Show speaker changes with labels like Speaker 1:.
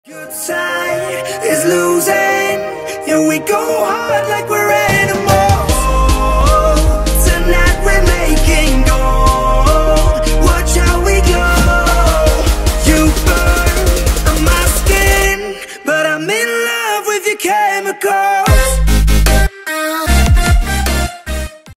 Speaker 1: Good side is losing. Yeah, we go hard like we're animals. Tonight we're making gold. Watch how we glow. You burn on my skin, but I'm in love with your chaos.